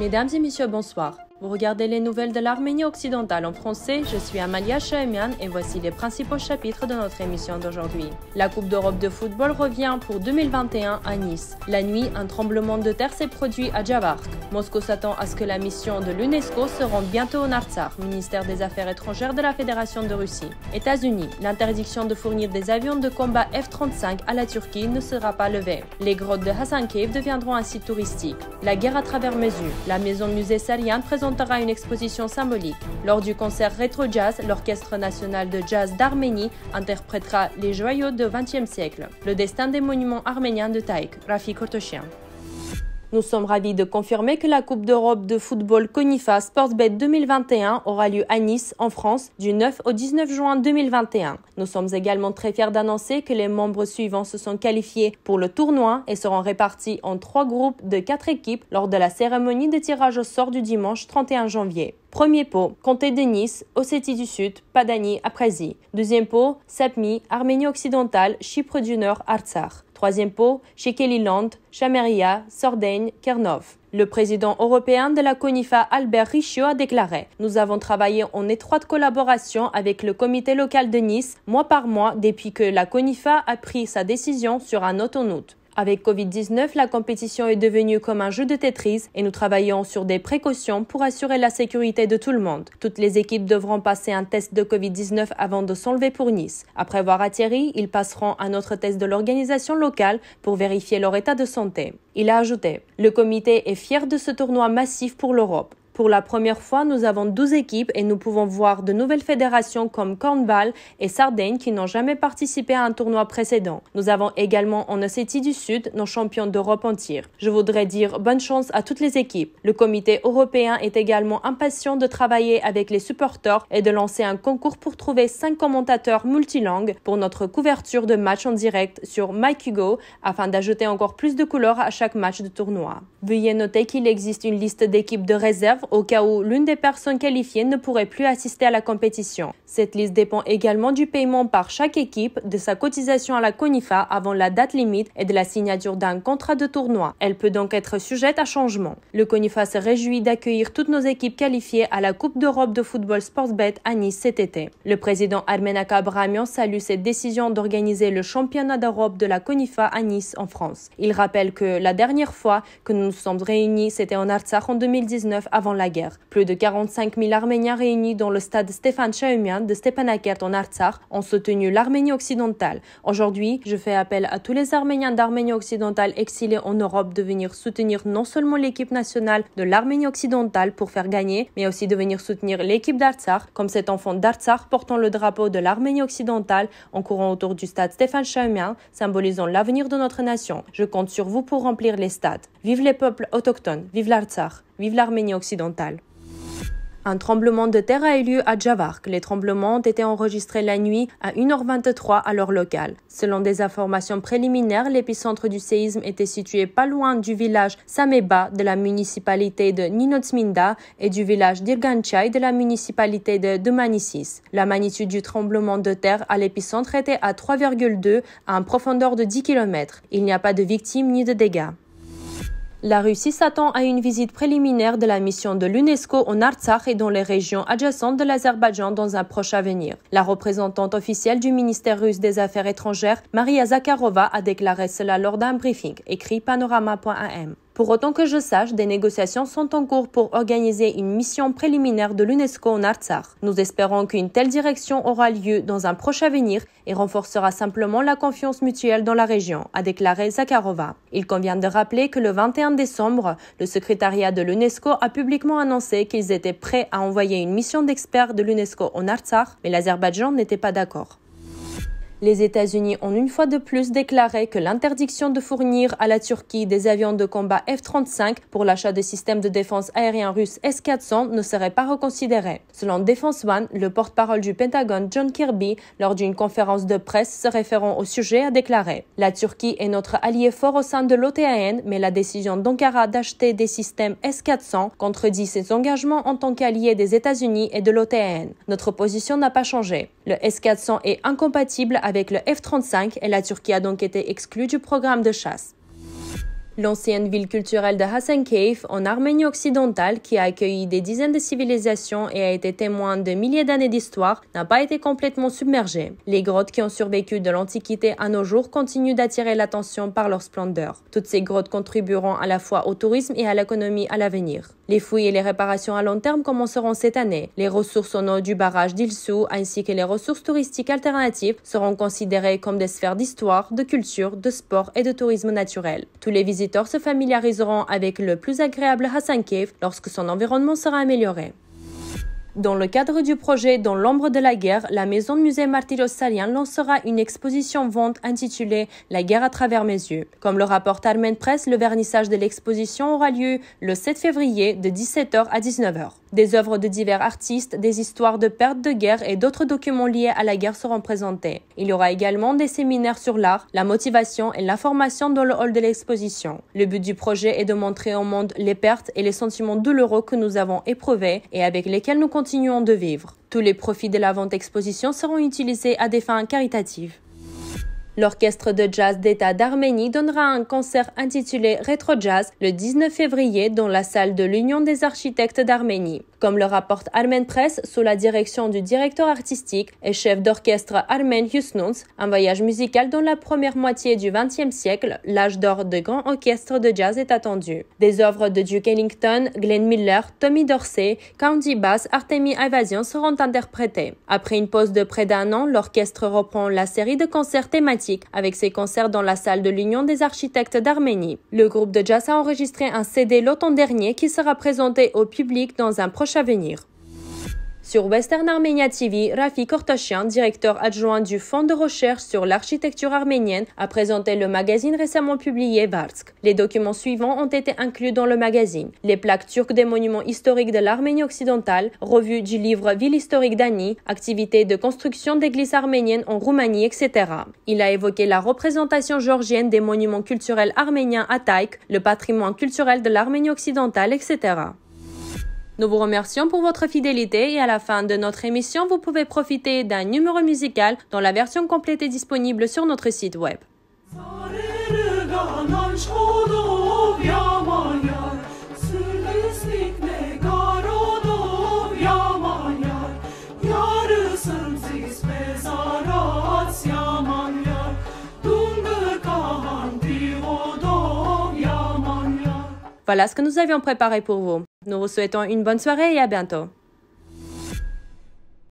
Mesdames et messieurs, bonsoir. Vous regardez les nouvelles de l'Arménie occidentale en français, je suis Amalia Chahemian et voici les principaux chapitres de notre émission d'aujourd'hui. La Coupe d'Europe de football revient pour 2021 à Nice. La nuit, un tremblement de terre s'est produit à Djavark. Moscou s'attend à ce que la mission de l'UNESCO se rende bientôt au Artsakh, ministère des Affaires étrangères de la Fédération de Russie. États-Unis, l'interdiction de fournir des avions de combat F-35 à la Turquie ne sera pas levée. Les grottes de Hasankeyf deviendront un site touristique. La guerre à travers mesure, la maison musée Sarian présentera une exposition symbolique. Lors du concert Retro Jazz, l'Orchestre national de jazz d'Arménie interprétera les joyaux du XXe siècle. Le destin des monuments arméniens de Taïk, Rafi Kortoshian. Nous sommes ravis de confirmer que la Coupe d'Europe de football CONIFA Sportsbet 2021 aura lieu à Nice, en France, du 9 au 19 juin 2021. Nous sommes également très fiers d'annoncer que les membres suivants se sont qualifiés pour le tournoi et seront répartis en 3 groupes de 4 équipes lors de la cérémonie de tirage au sort du dimanche 31 janvier. Premier pot, Comté de Nice, Ossétie du Sud, Padanie, Abkhazie. Deuxième pot, Sapmi, Arménie occidentale, Chypre du Nord, Artsakh. Troisième pot, Shekeliland, Chameria, Sordaigne, Kernov. Le président européen de la CONIFA, Albert Ricciot, a déclaré « Nous avons travaillé en étroite collaboration avec le comité local de Nice, mois par mois, depuis que la CONIFA a pris sa décision sur un note en août. Avec Covid-19, la compétition est devenue comme un jeu de Tetris et nous travaillons sur des précautions pour assurer la sécurité de tout le monde. Toutes les équipes devront passer un test de Covid-19 avant de s'enlever pour Nice. Après avoir atterri, ils passeront un autre test de l'organisation locale pour vérifier leur état de santé. Il a ajouté « Le comité est fier de ce tournoi massif pour l'Europe. Pour la première fois, nous avons 12 équipes et nous pouvons voir de nouvelles fédérations comme Cornwall et Sardaigne qui n'ont jamais participé à un tournoi précédent. Nous avons également en Ossétie du Sud nos champions d'Europe en tir. Je voudrais dire bonne chance à toutes les équipes. Le comité européen est également impatient de travailler avec les supporters et de lancer un concours pour trouver 5 commentateurs multilangues pour notre couverture de matchs en direct sur MyCugo afin d'ajouter encore plus de couleurs à chaque match de tournoi. Veuillez noter qu'il existe une liste d'équipes de réserve au cas où l'une des personnes qualifiées ne pourrait plus assister à la compétition. Cette liste dépend également du paiement par chaque équipe, de sa cotisation à la CONIFA avant la date limite et de la signature d'un contrat de tournoi. Elle peut donc être sujette à changement. Le CONIFA se réjouit d'accueillir toutes nos équipes qualifiées à la Coupe d'Europe de football Sportsbet à Nice cet été. Le président Armenak Abrahamian salue cette décision d'organiser le championnat d'Europe de la CONIFA à Nice en France. Il rappelle que la dernière fois que nous nous sommes réunis, c'était en Artsakh en 2019 avant la guerre. Plus de 45 000 Arméniens réunis dans le stade Stéphane Chahemian de Stepanakert en Artsakh ont soutenu l'Arménie occidentale. Aujourd'hui, je fais appel à tous les Arméniens d'Arménie occidentale exilés en Europe de venir soutenir non seulement l'équipe nationale de l'Arménie occidentale pour faire gagner, mais aussi de venir soutenir l'équipe d'Artsakh, comme cet enfant d'Artsakh portant le drapeau de l'Arménie occidentale en courant autour du stade Stéphane Chahemian, symbolisant l'avenir de notre nation. Je compte sur vous pour remplir les stades. Vive les peuples autochtones, vive l'Artsakh. Vive l'Arménie occidentale. Un tremblement de terre a eu lieu à Djavark. Les tremblements ont été enregistrés la nuit à 1h23 à l'heure locale. Selon des informations préliminaires, l'épicentre du séisme était situé pas loin du village Sameba de la municipalité de Ninotsminda et du village d'Irganchai de la municipalité de Doumanissis. La magnitude du tremblement de terre à l'épicentre était à 3,2 à une profondeur de 10 km. Il n'y a pas de victimes ni de dégâts. La Russie s'attend à une visite préliminaire de la mission de l'UNESCO en Artsakh et dans les régions adjacentes de l'Azerbaïdjan dans un proche avenir. La représentante officielle du ministère russe des Affaires étrangères, Maria Zakharova, a déclaré cela lors d'un briefing, écrit panorama.am. Pour autant que je sache, des négociations sont en cours pour organiser une mission préliminaire de l'UNESCO en Artsakh. Nous espérons qu'une telle direction aura lieu dans un proche avenir et renforcera simplement la confiance mutuelle dans la région, a déclaré Zakharova. Il convient de rappeler que le 21 décembre, le secrétariat de l'UNESCO a publiquement annoncé qu'ils étaient prêts à envoyer une mission d'experts de l'UNESCO en Artsakh, mais l'Azerbaïdjan n'était pas d'accord. Les États-Unis ont une fois de plus déclaré que l'interdiction de fournir à la Turquie des avions de combat F-35 pour l'achat des systèmes de défense aérien russes S-400 ne serait pas reconsidérée. Selon Defense One, le porte-parole du Pentagone John Kirby, lors d'une conférence de presse se référant au sujet, a déclaré « La Turquie est notre allié fort au sein de l'OTAN, mais la décision d'Ankara d'acheter des systèmes S-400 contredit ses engagements en tant qu'allié des États-Unis et de l'OTAN. Notre position n'a pas changé. Le S-400 est incompatible avec le F-35 et la Turquie a donc été exclue du programme de chasse. L'ancienne ville culturelle de Hasankeyf, en Arménie occidentale, qui a accueilli des dizaines de civilisations et a été témoin de milliers d'années d'histoire, n'a pas été complètement submergée. Les grottes qui ont survécu de l'Antiquité à nos jours continuent d'attirer l'attention par leur splendeur. Toutes ces grottes contribueront à la fois au tourisme et à l'économie à l'avenir. Les fouilles et les réparations à long terme commenceront cette année. Les ressources en eau du barrage d'Ilsou ainsi que les ressources touristiques alternatives seront considérées comme des sphères d'histoire, de culture, de sport et de tourisme naturel. Tous les visiteurs se familiariseront avec le plus agréable Hasankeyf lorsque son environnement sera amélioré. Dans le cadre du projet Dans l'ombre de la guerre, la maison musée Martyros Saryan lancera une exposition-vente intitulée La guerre à travers mes yeux. Comme le rapporte Armen Press, le vernissage de l'exposition aura lieu le 7 février de 17h à 19h. Des œuvres de divers artistes, des histoires de pertes de guerre et d'autres documents liés à la guerre seront présentés. Il y aura également des séminaires sur l'art, la motivation et l'information dans le hall de l'exposition. Le but du projet est de montrer au monde les pertes et les sentiments douloureux que nous avons éprouvés et avec lesquels nous continuons de vivre. Tous les profits de la vente exposition seront utilisés à des fins caritatives. L'Orchestre de jazz d'État d'Arménie donnera un concert intitulé Retro Jazz le 19 février dans la salle de l'Union des architectes d'Arménie. Comme le rapporte Armen Press, sous la direction du directeur artistique et chef d'orchestre Armen Husnouns, un voyage musical dans la première moitié du XXe siècle, l'âge d'or de grands orchestres de jazz est attendu. Des œuvres de Duke Ellington, Glenn Miller, Tommy Dorsey, Countee Bass, Artemi Ayvazyan seront interprétées. Après une pause de près d'un an, l'orchestre reprend la série de concerts thématiques avec ses concerts dans la salle de l'Union des architectes d'Arménie. Le groupe de jazz a enregistré un CD l'automne dernier qui sera présenté au public dans un proche avenir. Sur Western Armenia TV, Rafi Kortashian, directeur adjoint du Fonds de recherche sur l'architecture arménienne, a présenté le magazine récemment publié Varsk. Les documents suivants ont été inclus dans le magazine. Les plaques turques des monuments historiques de l'Arménie occidentale, revue du livre Ville historique d'Ani, activités de construction d'églises arméniennes en Roumanie, etc. Il a évoqué la représentation géorgienne des monuments culturels arméniens à Taïk, le patrimoine culturel de l'Arménie occidentale, etc. Nous vous remercions pour votre fidélité et à la fin de notre émission, vous pouvez profiter d'un numéro musical dont la version complète est disponible sur notre site web. Voilà ce que nous avions préparé pour vous. Nous vous souhaitons une bonne soirée et à bientôt.